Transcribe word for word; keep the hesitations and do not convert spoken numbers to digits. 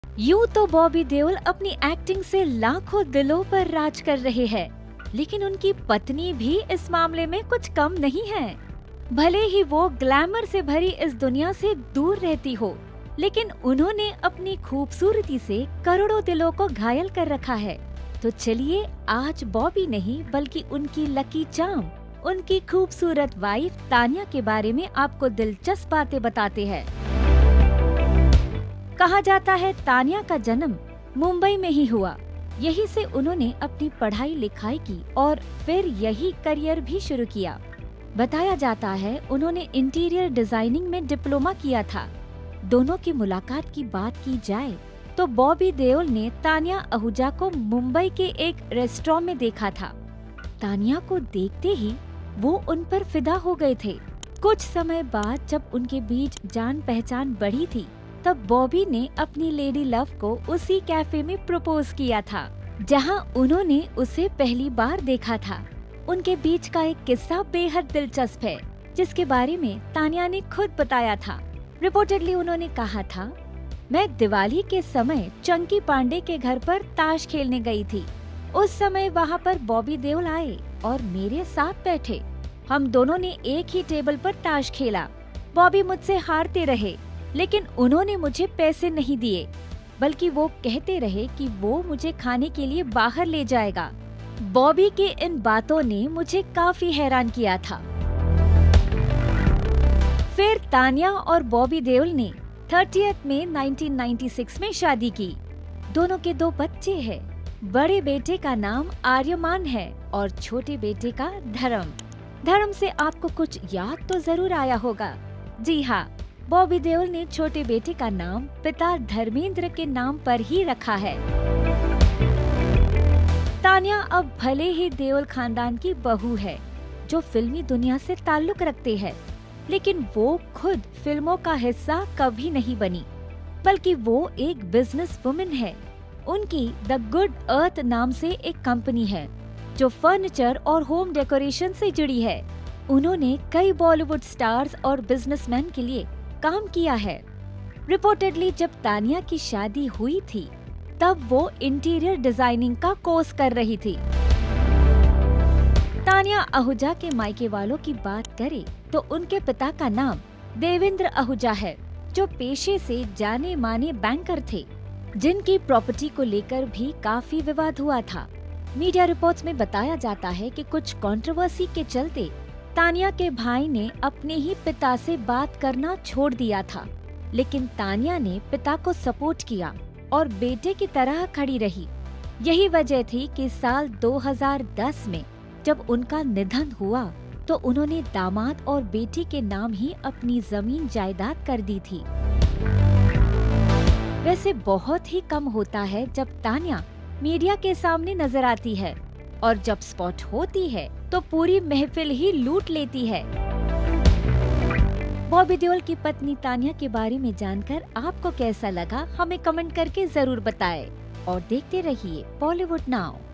यूं तो बॉबी देओल अपनी एक्टिंग से लाखों दिलों पर राज कर रहे हैं, लेकिन उनकी पत्नी भी इस मामले में कुछ कम नहीं है। भले ही वो ग्लैमर से भरी इस दुनिया से दूर रहती हो, लेकिन उन्होंने अपनी खूबसूरती से करोड़ों दिलों को घायल कर रखा है। तो चलिए आज बॉबी नहीं बल्कि उनकी लकी चार्म, उनकी खूबसूरत वाइफ तानिया के बारे में आपको दिलचस्प बातें बताते हैं। कहा जाता है तानिया का जन्म मुंबई में ही हुआ। यहीं से उन्होंने अपनी पढ़ाई लिखाई की और फिर यही करियर भी शुरू किया। बताया जाता है उन्होंने इंटीरियर डिजाइनिंग में डिप्लोमा किया था। दोनों की मुलाकात की बात की जाए तो बॉबी देओल ने तानिया आहूजा को मुंबई के एक रेस्टोरेंट में देखा था। तानिया को देखते ही वो उन पर फिदा हो गए थे। कुछ समय बाद जब उनके बीच जान पहचान बढ़ी थी, तब बॉबी ने अपनी लेडी लव को उसी कैफे में प्रपोज किया था, जहां उन्होंने उसे पहली बार देखा था। उनके बीच का एक किस्सा बेहद दिलचस्प है, जिसके बारे में तानिया ने खुद बताया था। रिपोर्टेडली उन्होंने कहा था, मैं दिवाली के समय चंकी पांडे के घर पर ताश खेलने गई थी। उस समय वहाँ पर बॉबी देओल आए और मेरे साथ बैठे। हम दोनों ने एक ही टेबल पर ताश खेला। बॉबी मुझसे हारते रहे, लेकिन उन्होंने मुझे पैसे नहीं दिए, बल्कि वो कहते रहे कि वो मुझे खाने के लिए बाहर ले जाएगा। बॉबी के इन बातों ने मुझे काफी हैरान किया था। फिर तानिया और बॉबी देओल ने तीसवीं मई उन्नीस सौ छियानवे में शादी की। दोनों के दो बच्चे हैं। बड़े बेटे का नाम आर्यमान है और छोटे बेटे का धर्म। धर्म से आपको कुछ याद तो जरूर आया होगा। जी हाँ, बॉबी देओल ने छोटे बेटे का नाम पिता धर्मेंद्र के नाम पर ही रखा है। तानिया अब भले ही देओल खानदान की बहू है, जो फिल्मी दुनिया से ताल्लुक रखते हैं, लेकिन वो खुद फिल्मों का हिस्सा कभी नहीं बनी, बल्कि वो एक बिजनेस वुमन है। उनकी द गुड अर्थ नाम से एक कंपनी है, जो फर्नीचर और होम डेकोरेशन से जुड़ी है। उन्होंने कई बॉलीवुड स्टार्स और बिजनेसमैन के लिए काम किया है। रिपोर्टेडली जब तानिया की शादी हुई थी, तब वो इंटीरियर डिजाइनिंग का कोर्स कर रही थी। तानिया आहूजा के मायके वालों की बात करें तो उनके पिता का नाम देवेंद्र आहूजा है, जो पेशे से जाने माने बैंकर थे, जिनकी प्रॉपर्टी को लेकर भी काफी विवाद हुआ था। मीडिया रिपोर्ट्स में बताया जाता है कि कुछ कंट्रोवर्सी के चलते तानिया के भाई ने अपने ही पिता से बात करना छोड़ दिया था, लेकिन तानिया ने पिता को सपोर्ट किया और बेटे की तरह खड़ी रही। यही वजह थी कि साल दो हज़ार दस में जब उनका निधन हुआ, तो उन्होंने दामाद और बेटी के नाम ही अपनी जमीन जायदाद कर दी थी। वैसे बहुत ही कम होता है जब तानिया मीडिया के सामने नजर आती है, और जब स्पॉट होती है तो पूरी महफिल ही लूट लेती है। बॉबी देओल की पत्नी तानिया के बारे में जानकर आपको कैसा लगा, हमें कमेंट करके जरूर बताएं और देखते रहिए बॉलीवुड नाउ।